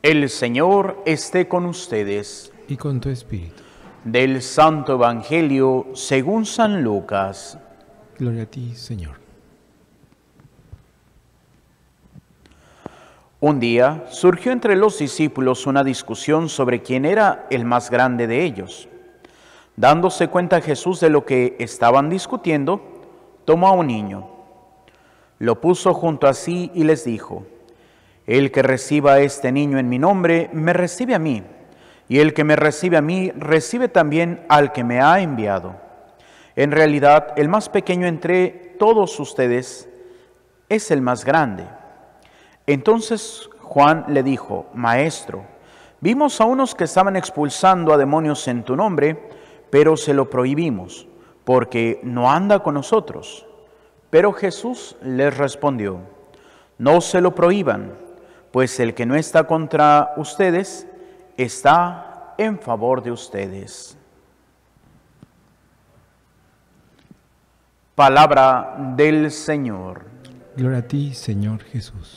El Señor esté con ustedes. Y con tu espíritu. Del Santo Evangelio según San Lucas. Gloria a ti, Señor. Un día surgió entre los discípulos una discusión sobre quién era el más grande de ellos. Dándose cuenta Jesús de lo que estaban discutiendo, tomó a un niño, lo puso junto a sí y les dijo: El que reciba a este niño en mi nombre, me recibe a mí, y el que me recibe a mí, recibe también al que me ha enviado. En realidad, el más pequeño entre todos ustedes es el más grande. Entonces Juan le dijo: Maestro, vimos a unos que estaban expulsando a demonios en tu nombre, pero se lo prohibimos, porque no anda con nosotros. Pero Jesús les respondió: No se lo prohíban, pues el que no está contra ustedes, está en favor de ustedes. Palabra del Señor. Gloria a ti, Señor Jesús.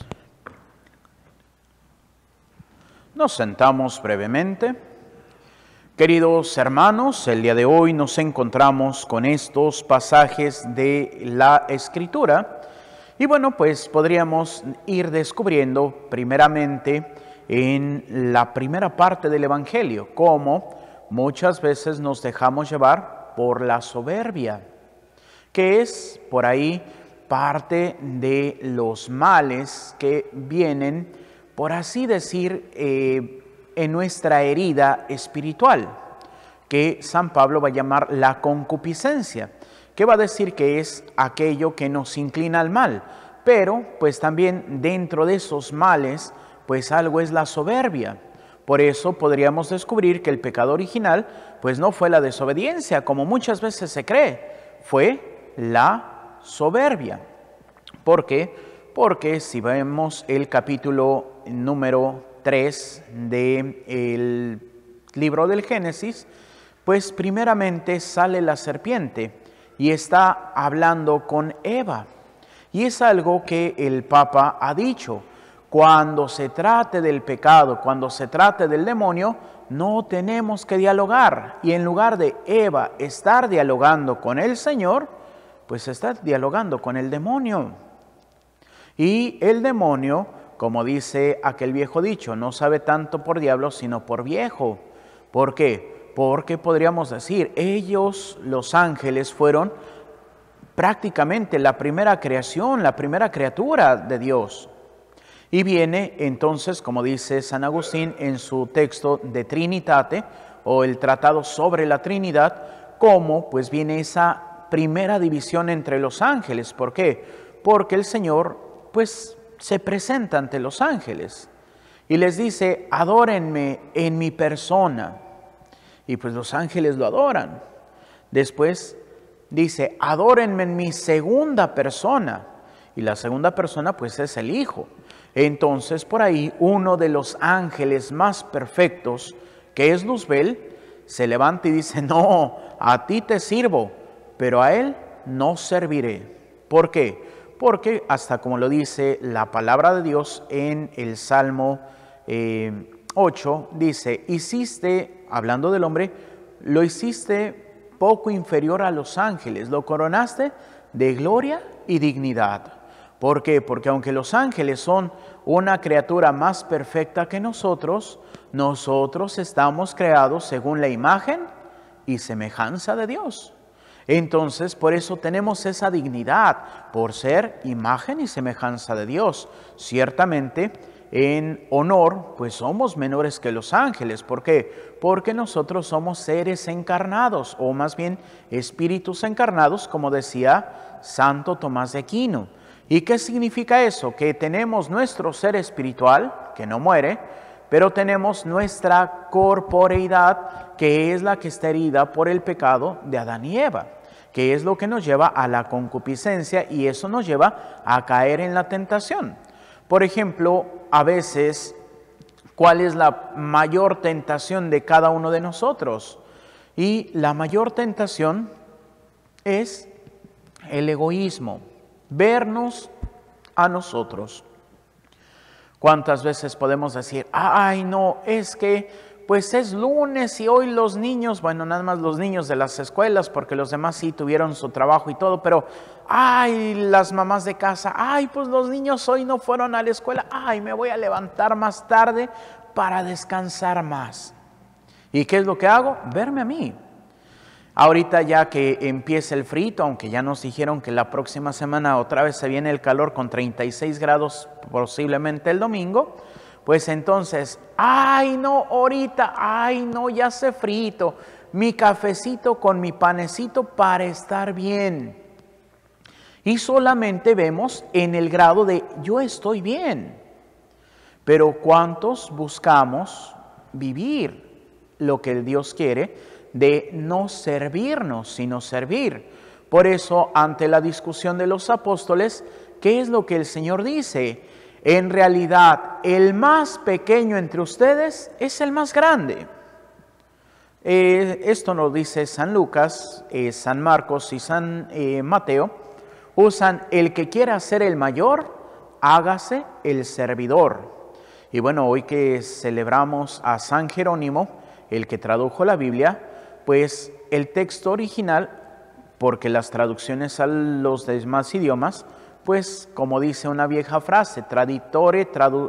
Nos sentamos brevemente. Queridos hermanos, el día de hoy nos encontramos con estos pasajes de la Escritura. Y bueno, pues podríamos ir descubriendo primeramente en la primera parte del Evangelio cómo muchas veces nos dejamos llevar por la soberbia, que es por ahí parte de los males que vienen, por así decir, en nuestra herida espiritual, que San Pablo va a llamar la concupiscencia, que va a decir que es aquello que nos inclina al mal, pero pues también dentro de esos males, pues algo es la soberbia. Por eso podríamos descubrir que el pecado original, pues no fue la desobediencia, como muchas veces se cree, fue la soberbia. ¿Por qué? Porque si vemos el capítulo número 3 del libro del Génesis, pues primeramente sale la serpiente y está hablando con Eva. Y es algo que el Papa ha dicho: cuando se trate del pecado, cuando se trate del demonio, no tenemos que dialogar. Y en lugar de Eva estar dialogando con el Señor, pues está dialogando con el demonio. Y el demonio, como dice aquel viejo dicho, no sabe tanto por diablo, sino por viejo. ¿Por qué? Porque podríamos decir, ellos, los ángeles, fueron prácticamente la primera creación, la primera criatura de Dios. Y viene entonces, como dice San Agustín en su texto de Trinitate, o el tratado sobre la Trinidad, cómo pues viene esa primera división entre los ángeles. ¿Por qué? Porque el Señor pues se presenta ante los ángeles y les dice: adórenme en mi persona. Y pues los ángeles lo adoran. Después dice: adórenme en mi segunda persona. Y la segunda persona pues es el Hijo. Entonces por ahí uno de los ángeles más perfectos, que es Luzbel, se levanta y dice: no, a ti te sirvo, pero a él no serviré. ¿Por qué? Porque hasta como lo dice la palabra de Dios en el Salmo 8, dice: hiciste, hablando del hombre, lo hiciste poco inferior a los ángeles, lo coronaste de gloria y dignidad. ¿Por qué? Porque aunque los ángeles son una criatura más perfecta que nosotros, nosotros estamos creados según la imagen y semejanza de Dios. Entonces, por eso tenemos esa dignidad, por ser imagen y semejanza de Dios. Ciertamente, en honor, pues somos menores que los ángeles. ¿Por qué? Porque nosotros somos seres encarnados, o más bien espíritus encarnados, como decía Santo Tomás de Aquino. ¿Y qué significa eso? Que tenemos nuestro ser espiritual, que no muere, pero tenemos nuestra corporeidad, que es la que está herida por el pecado de Adán y Eva, que es lo que nos lleva a la concupiscencia, y eso nos lleva a caer en la tentación. Por ejemplo, a veces, ¿cuál es la mayor tentación de cada uno de nosotros? Y la mayor tentación es el egoísmo, vernos a nosotros. ¿Cuántas veces podemos decir, ay no, es que pues es lunes y hoy los niños, bueno, nada más los niños de las escuelas, porque los demás sí tuvieron su trabajo y todo, pero ay, las mamás de casa, ay, pues los niños hoy no fueron a la escuela, ay, me voy a levantar más tarde para descansar más. ¿Y qué es lo que hago? Verme a mí. Ahorita ya que empieza el frito, aunque ya nos dijeron que la próxima semana otra vez se viene el calor con 36 grados, posiblemente el domingo, pues entonces, ay no, ahorita, ay no, ya hace frito, mi cafecito con mi panecito para estar bien. Y solamente vemos en el grado de yo estoy bien. Pero ¿cuántos buscamos vivir lo que Dios quiere? De no servirnos, sino servir. Por eso, ante la discusión de los apóstoles, ¿qué es lo que el Señor dice? En realidad, el más pequeño entre ustedes es el más grande. Esto nos dice San Lucas, San Marcos y San Mateo. Usan el que quiera ser el mayor, hágase el servidor. Y bueno, hoy que celebramos a San Jerónimo, el que tradujo la Biblia, pues el texto original, porque las traducciones a los demás idiomas, pues como dice una vieja frase, traduttore,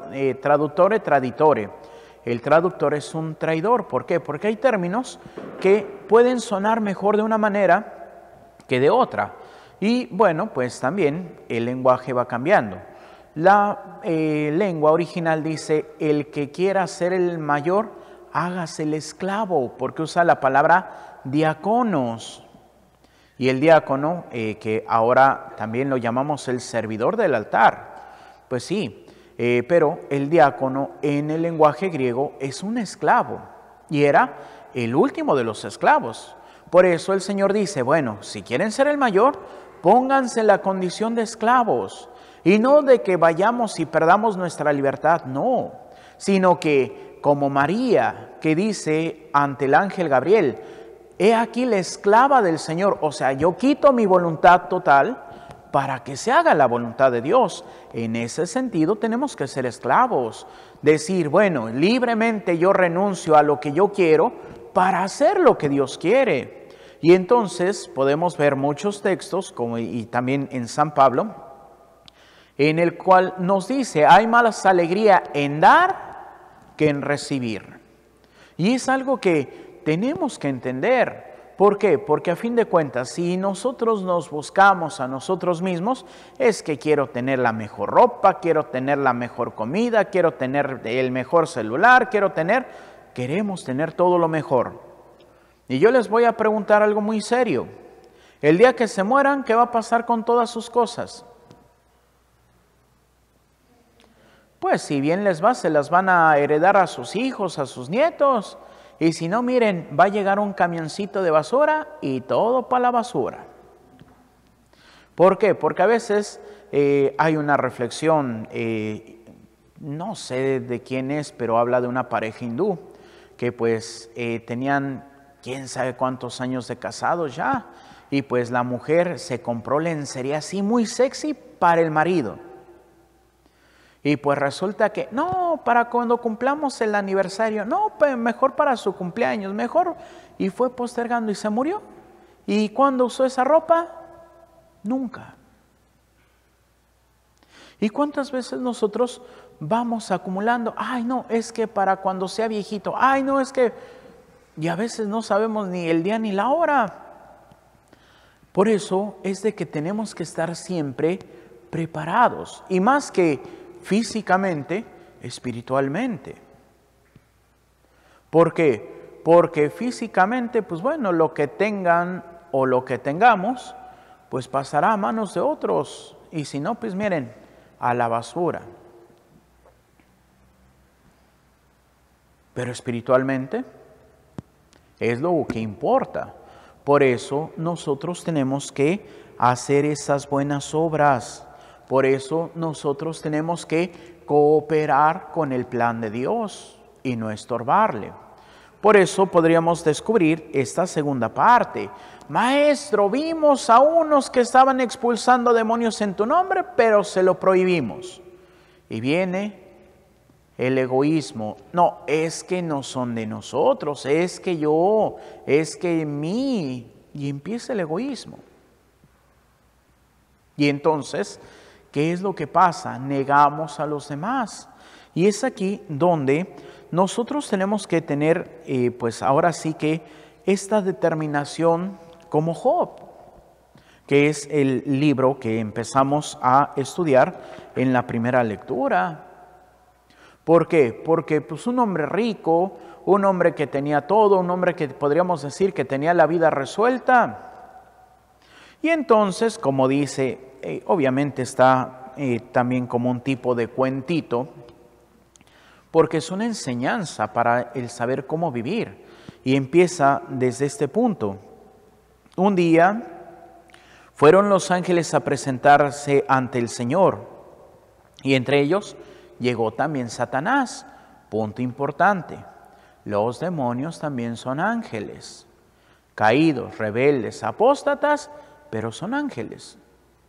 traditore. El traductor es un traidor. ¿Por qué? Porque hay términos que pueden sonar mejor de una manera que de otra. Y bueno, pues también el lenguaje va cambiando. La lengua original dice, el que quiera ser el mayor, hágase el esclavo, porque usa la palabra diáconos. Y el diácono, que ahora también lo llamamos el servidor del altar, pues sí, pero el diácono en el lenguaje griego es un esclavo y era el último de los esclavos. Por eso el Señor dice, bueno, si quieren ser el mayor, pónganse en la condición de esclavos. Y no de que vayamos y perdamos nuestra libertad, no, sino que como María, que dice ante el ángel Gabriel, he aquí la esclava del Señor, o sea, yo quito mi voluntad total para que se haga la voluntad de Dios. En ese sentido tenemos que ser esclavos, decir, bueno, libremente yo renuncio a lo que yo quiero para hacer lo que Dios quiere. Y entonces podemos ver muchos textos, como y también en San Pablo, en el cual nos dice, hay más alegría en dar que en recibir. Y es algo que tenemos que entender. ¿Por qué? Porque a fin de cuentas, si nosotros nos buscamos a nosotros mismos, es que quiero tener la mejor ropa, quiero tener la mejor comida, quiero tener el mejor celular, queremos tener todo lo mejor. Y yo les voy a preguntar algo muy serio. El día que se mueran, ¿qué va a pasar con todas sus cosas? Pues si bien les va, se las van a heredar a sus hijos, a sus nietos. Y si no, miren, va a llegar un camioncito de basura y todo para la basura. ¿Por qué? Porque a veces hay una reflexión, no sé de quién es, pero habla de una pareja hindú, que pues tenían quién sabe cuántos años de casados ya. Y pues la mujer se compró lencería así muy sexy para el marido. Y pues resulta que, no, para cuando cumplamos el aniversario, no, pues mejor para su cumpleaños, mejor. Y fue postergando y se murió. ¿Y cuándo usó esa ropa? Nunca. ¿Y cuántas veces nosotros vamos acumulando? Ay, no, es que para cuando sea viejito. Ay, no, es que... Y a veces no sabemos ni el día ni la hora. Por eso es de que tenemos que estar siempre preparados. Y más que físicamente, espiritualmente. ¿Por qué? Porque físicamente, pues bueno, lo que tengan o lo que tengamos, pues pasará a manos de otros. Y si no, pues miren, a la basura. Pero espiritualmente es lo que importa. Por eso nosotros tenemos que hacer esas buenas obras. Por eso nosotros tenemos que cooperar con el plan de Dios y no estorbarle. Por eso podríamos descubrir esta segunda parte. Maestro, vimos a unos que estaban expulsando demonios en tu nombre, pero se lo prohibimos. Y viene el egoísmo. No, es que no son de nosotros, es que yo, es que mí. Y empieza el egoísmo. Y entonces, ¿qué es lo que pasa? Negamos a los demás. Y es aquí donde nosotros tenemos que tener, pues ahora sí que esta determinación como Job, que es el libro que empezamos a estudiar en la primera lectura. ¿Por qué? Porque pues un hombre rico, un hombre que tenía todo, un hombre que podríamos decir que tenía la vida resuelta. Y entonces, como dice, obviamente está también como un tipo de cuentito, porque es una enseñanza para el saber cómo vivir. Y empieza desde este punto. Un día fueron los ángeles a presentarse ante el Señor, y entre ellos llegó también Satanás. Punto importante, los demonios también son ángeles, caídos, rebeldes, apóstatas, pero son ángeles.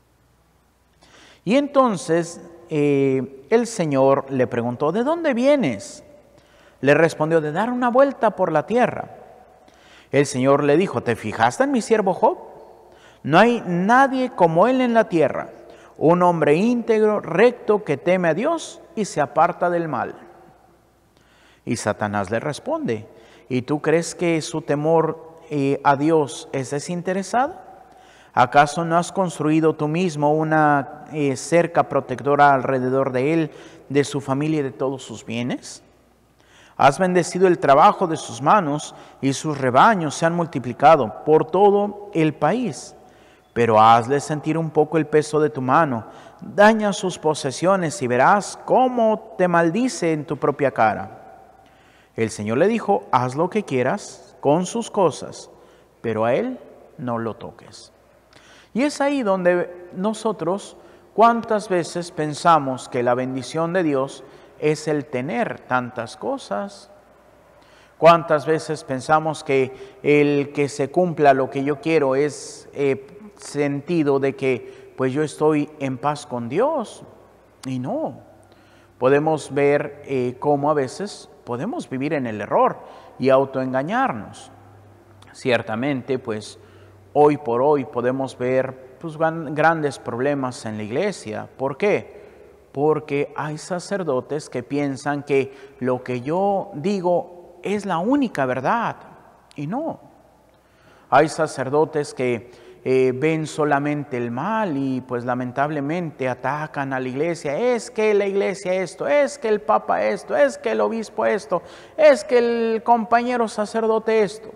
Y entonces el Señor le preguntó, ¿de dónde vienes? Le respondió, de dar una vuelta por la tierra. El Señor le dijo, ¿te fijaste en mi siervo Job? No hay nadie como él en la tierra, un hombre íntegro, recto, que teme a Dios y se aparta del mal. Y Satanás le responde, ¿y tú crees que su temor a Dios es desinteresado? ¿Acaso no has construido tú mismo una cerca protectora alrededor de él, de su familia y de todos sus bienes? Has bendecido el trabajo de sus manos y sus rebaños se han multiplicado por todo el país. Pero hazle sentir un poco el peso de tu mano, daña sus posesiones y verás cómo te maldice en tu propia cara. El Señor le dijo, haz lo que quieras con sus cosas, pero a él no lo toques. Y es ahí donde nosotros, ¿cuántas veces pensamos que la bendición de Dios es el tener tantas cosas? ¿Cuántas veces pensamos que el que se cumpla lo que yo quiero es sentido de que pues yo estoy en paz con Dios? Y no, podemos ver cómo a veces podemos vivir en el error y autoengañarnos. Ciertamente, pues hoy por hoy podemos ver pues, grandes problemas en la iglesia. ¿Por qué? Porque hay sacerdotes que piensan que lo que yo digo es la única verdad, y no. Hay sacerdotes que ven solamente el mal y pues lamentablemente atacan a la iglesia. Es que la iglesia esto, es que el papa esto, es que el obispo esto, es que el compañero sacerdote esto.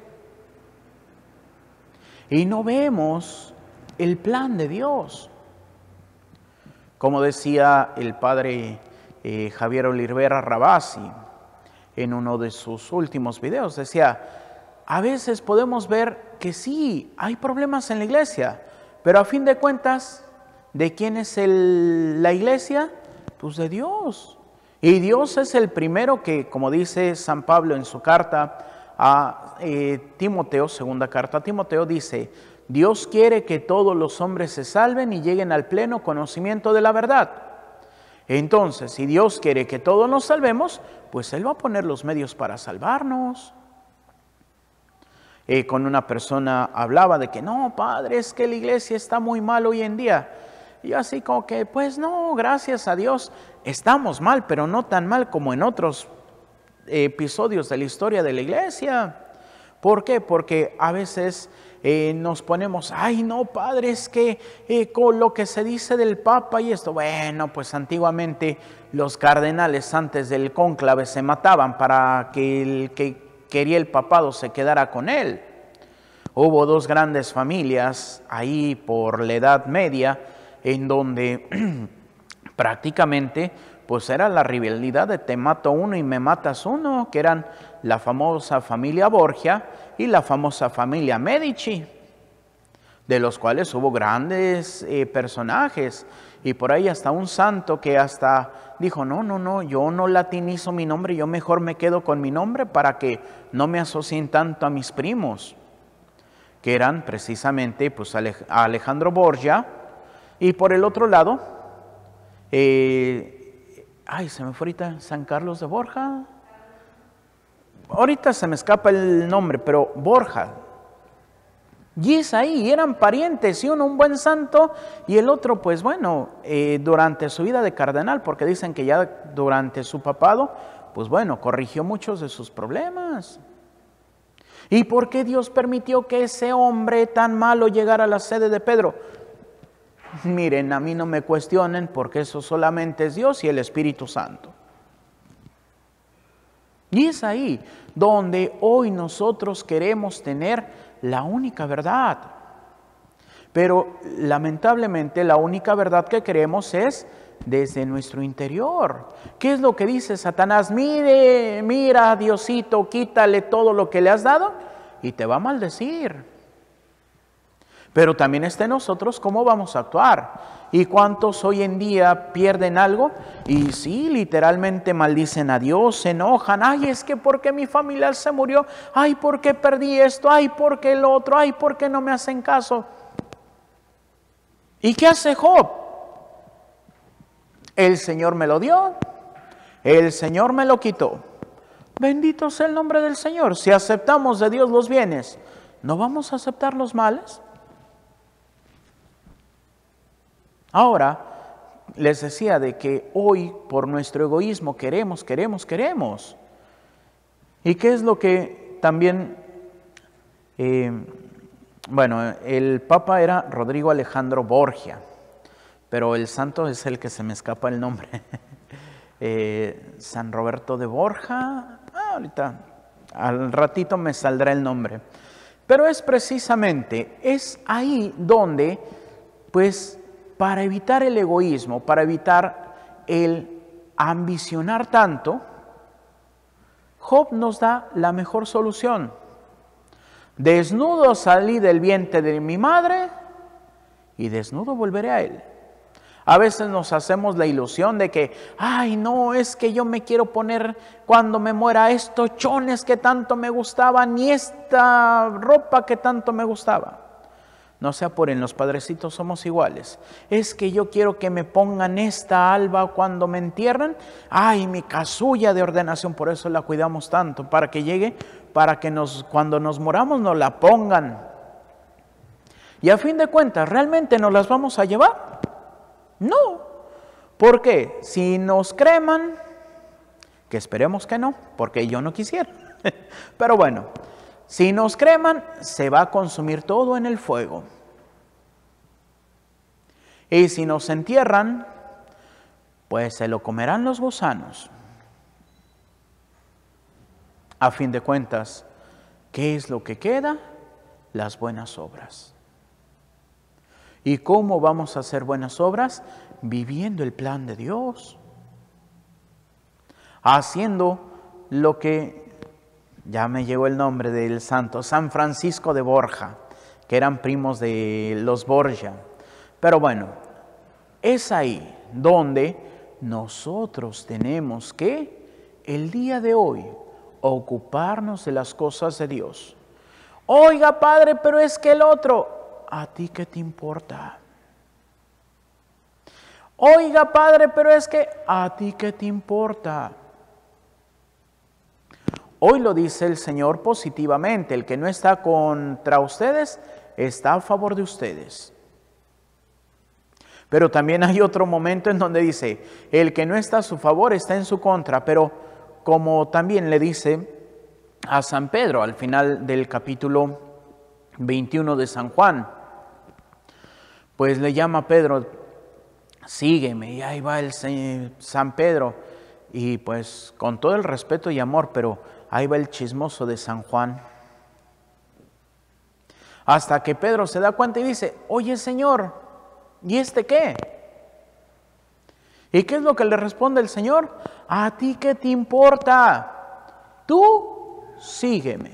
Y no vemos el plan de Dios. Como decía el padre Javier Olivera Rabasi en uno de sus últimos videos, decía, a veces podemos ver que sí, hay problemas en la iglesia, pero a fin de cuentas, ¿de quién es la iglesia? Pues de Dios. Y Dios es el primero que, como dice San Pablo en su carta a Timoteo, segunda carta a Timoteo, dice, Dios quiere que todos los hombres se salven y lleguen al pleno conocimiento de la verdad. Entonces, si Dios quiere que todos nos salvemos, pues Él va a poner los medios para salvarnos. Con una persona hablaba de que no, padre, es que la iglesia está muy mal hoy en día. Y así como que, pues no, gracias a Dios, estamos mal, pero no tan mal como en otros episodios de la historia de la iglesia. ¿Por qué? Porque a veces nos ponemos, ay no, padre, es que con lo que se dice del Papa y esto, bueno, pues antiguamente los cardenales antes del cónclave se mataban para que el que quería el papado se quedara con él. Hubo dos grandes familias ahí por la Edad Media en donde prácticamente pues era la rivalidad de te mato uno y me matas uno, que eran la famosa familia Borgia y la famosa familia Medici, de los cuales hubo grandes personajes, y por ahí hasta un santo que hasta dijo, no, yo no latinizo mi nombre, yo mejor me quedo con mi nombre para que no me asocien tanto a mis primos, que eran precisamente pues Alejandro Borgia, y por el otro lado, Ay, se me fue ahorita San Carlos de Borja. Ahorita se me escapa el nombre, pero Borja. Y es ahí, eran parientes, y uno un buen santo y el otro, pues bueno, durante su vida de cardenal, porque dicen que ya durante su papado, pues bueno, corrigió muchos de sus problemas. ¿Y por qué Dios permitió que ese hombre tan malo llegara a la sede de Pedro? Miren, a mí no me cuestionen, porque eso solamente es Dios y el Espíritu Santo. Y es ahí donde hoy nosotros queremos tener la única verdad. Pero lamentablemente la única verdad que queremos es desde nuestro interior. ¿Qué es lo que dice Satanás? Mira, Diosito, quítale todo lo que le has dado y te va a maldecir. Pero también está en nosotros cómo vamos a actuar. ¿Y cuántos hoy en día pierden algo? Y sí, literalmente maldicen a Dios, se enojan. Ay, es que porque mi familiar se murió. Ay, porque perdí esto. Ay, porque el otro. Ay, porque no me hacen caso. ¿Y qué hace Job? El Señor me lo dio. El Señor me lo quitó. Bendito sea el nombre del Señor. Si aceptamos de Dios los bienes, ¿no vamos a aceptar los males? Ahora, les decía de que hoy por nuestro egoísmo queremos. ¿Y qué es lo que también, el Papa era Rodrigo Alejandro Borgia, pero el santo es el que se me escapa el nombre. San Roberto de Borja, ahorita, al ratito me saldrá el nombre. Pero es precisamente, es ahí donde, pues, para evitar el egoísmo, para evitar el ambicionar tanto, Job nos da la mejor solución. Desnudo salí del vientre de mi madre y desnudo volveré a él. A veces nos hacemos la ilusión de que, ay no, es que yo me quiero poner cuando me muera estos chones que tanto me gustaban y esta ropa que tanto me gustaba. No se apuren, los padrecitos somos iguales. Es que yo quiero que me pongan esta alba cuando me entierran. Ay, mi casulla de ordenación, por eso la cuidamos tanto, para que llegue, para que cuando nos moramos nos la pongan. Y a fin de cuentas, ¿realmente nos las vamos a llevar? No. ¿Por qué? Si nos creman, que esperemos que no, porque yo no quisiera. Pero bueno. Si nos creman, se va a consumir todo en el fuego. Y si nos entierran, pues se lo comerán los gusanos. A fin de cuentas, ¿qué es lo que queda? Las buenas obras. ¿Y cómo vamos a hacer buenas obras? Viviendo el plan de Dios. Haciendo lo que... Ya me llegó el nombre del santo, San Francisco de Borja, que eran primos de los Borgia. Pero bueno, es ahí donde nosotros tenemos que, el día de hoy, ocuparnos de las cosas de Dios. Oiga, padre, pero es que el otro, ¿a ti qué te importa? Oiga, padre, pero es que, ¿a ti qué te importa? Hoy lo dice el Señor positivamente, el que no está contra ustedes, está a favor de ustedes. Pero también hay otro momento en donde dice, el que no está a su favor está en su contra, pero como también le dice a San Pedro al final del capítulo 21 de San Juan, pues le llama a Pedro, sígueme, y ahí va el San Pedro, y pues con todo el respeto y amor, pero ahí va el chismoso de San Juan. Hasta que Pedro se da cuenta y dice, oye Señor, ¿y este qué? ¿Y qué es lo que le responde el Señor? ¿A ti qué te importa? Tú sígueme.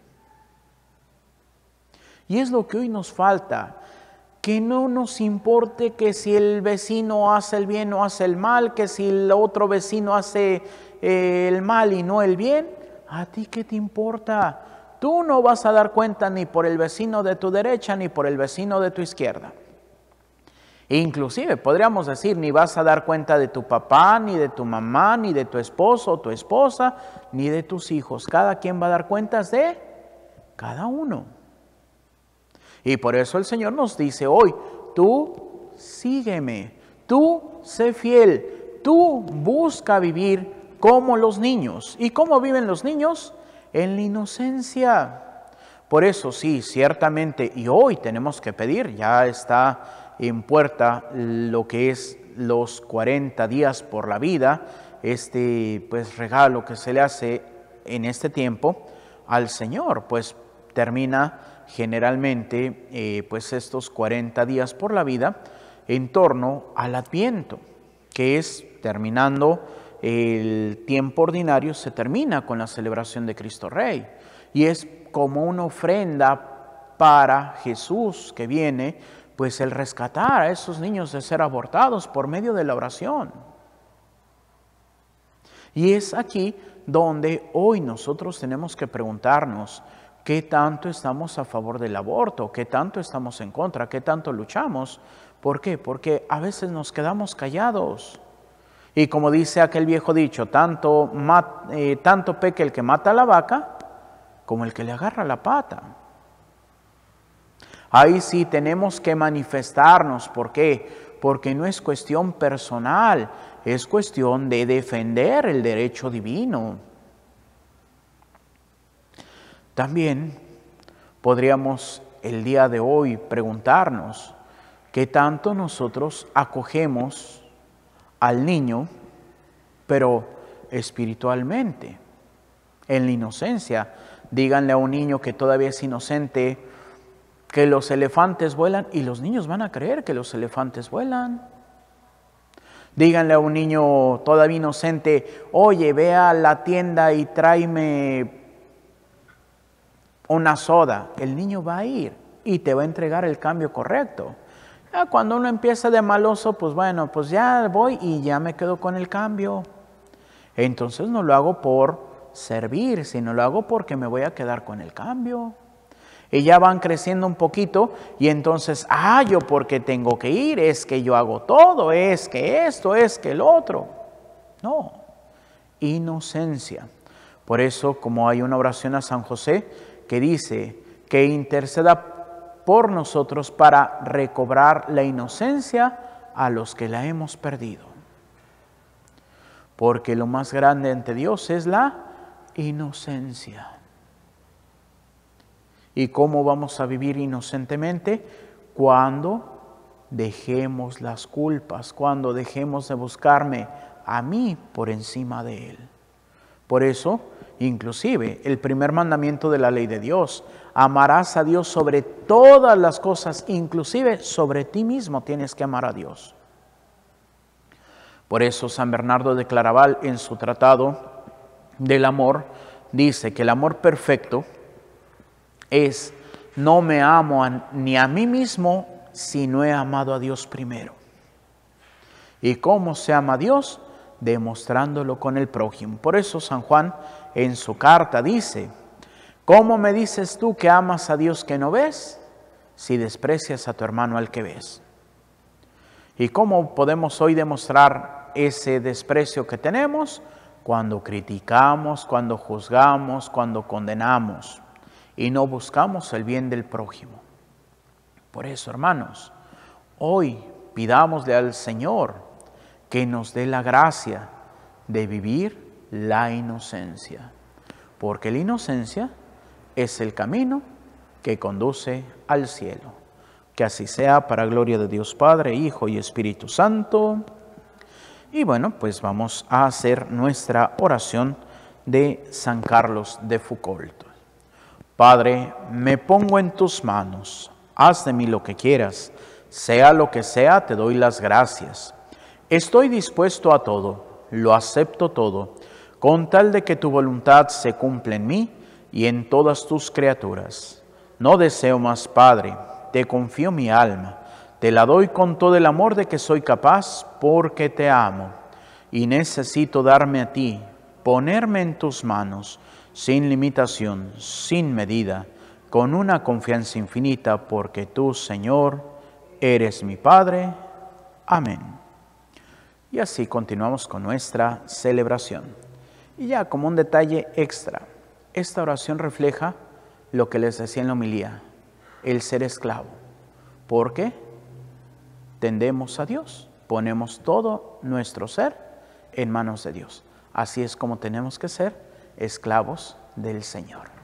Y es lo que hoy nos falta, que no nos importe que si el vecino hace el bien o hace el mal, que si el otro vecino hace el mal y no el bien. ¿A ti qué te importa? Tú no vas a dar cuenta ni por el vecino de tu derecha ni por el vecino de tu izquierda. Inclusive podríamos decir, ni vas a dar cuenta de tu papá, ni de tu mamá, ni de tu esposo o tu esposa, ni de tus hijos. Cada quien va a dar cuentas de cada uno. Y por eso el Señor nos dice hoy, tú sígueme, tú sé fiel, tú busca vivir como los niños. ¿Y cómo viven los niños? En la inocencia. Por eso sí, ciertamente, y hoy tenemos que pedir, ya está en puerta lo que es los 40 días por la vida, pues regalo que se le hace en este tiempo al Señor, pues termina generalmente pues estos 40 días por la vida en torno al Adviento, que es terminando el tiempo ordinario, se termina con la celebración de Cristo Rey, y es como una ofrenda para Jesús que viene, pues el rescatar a esos niños de ser abortados por medio de la oración. Y es aquí donde hoy nosotros tenemos que preguntarnos qué tanto estamos a favor del aborto, qué tanto estamos en contra, qué tanto luchamos. ¿Por qué? Porque a veces nos quedamos callados. Y como dice aquel viejo dicho, tanto peca el que mata a la vaca como el que le agarra la pata. Ahí sí tenemos que manifestarnos. ¿Por qué? Porque no es cuestión personal, es cuestión de defender el derecho divino. También podríamos el día de hoy preguntarnos qué tanto nosotros acogemos al niño, pero espiritualmente, en la inocencia. Díganle a un niño que todavía es inocente que los elefantes vuelan, y los niños van a creer que los elefantes vuelan. Díganle a un niño todavía inocente, oye, ve a la tienda y tráeme una soda. El niño va a ir y te va a entregar el cambio correcto. Ya cuando uno empieza de maloso, pues bueno, pues ya voy y ya me quedo con el cambio. Entonces no lo hago por servir, sino lo hago porque me voy a quedar con el cambio. Y ya van creciendo un poquito y entonces, yo porque tengo que ir, es que yo hago todo, es que esto, es que el otro. No, inocencia. Por eso, como hay una oración a San José que dice que interceda por nosotros para recobrar la inocencia a los que la hemos perdido. Porque lo más grande ante Dios es la inocencia. ¿Y cómo vamos a vivir inocentemente? Cuando dejemos las culpas, cuando dejemos de buscarme a mí por encima de Él. Por eso, inclusive, el primer mandamiento de la ley de Dios, amarás a Dios sobre todas las cosas, inclusive sobre ti mismo tienes que amar a Dios. Por eso San Bernardo de Claraval, en su tratado del amor, dice que el amor perfecto es, no me amo ni a mí mismo si no he amado a Dios primero. ¿Y cómo se ama a Dios? Demostrándolo con el prójimo. Por eso San Juan en su carta dice, ¿cómo me dices tú que amas a Dios que no ves, si desprecias a tu hermano al que ves? ¿Y cómo podemos hoy demostrar ese desprecio que tenemos? Cuando criticamos, cuando juzgamos, cuando condenamos y no buscamos el bien del prójimo. Por eso, hermanos, hoy pidámosle al Señor que nos dé la gracia de vivir la inocencia, porque la inocencia es el camino que conduce al cielo. Que así sea, para gloria de Dios Padre, Hijo y Espíritu Santo. Y bueno, pues vamos a hacer nuestra oración de San Carlos de Foucault. Padre, me pongo en tus manos, haz de mí lo que quieras, sea lo que sea, te doy las gracias. Estoy dispuesto a todo, lo acepto todo, con tal de que tu voluntad se cumpla en mí y en todas tus criaturas. No deseo más, Padre, te confío mi alma, te la doy con todo el amor de que soy capaz, porque te amo, y necesito darme a ti, ponerme en tus manos, sin limitación, sin medida, con una confianza infinita, porque tú, Señor, eres mi Padre, Amén. Y así continuamos con nuestra celebración. Y ya como un detalle extra, esta oración refleja lo que les decía en la homilía, el ser esclavo. Porque tendemos a Dios, ponemos todo nuestro ser en manos de Dios. Así es como tenemos que ser esclavos del Señor.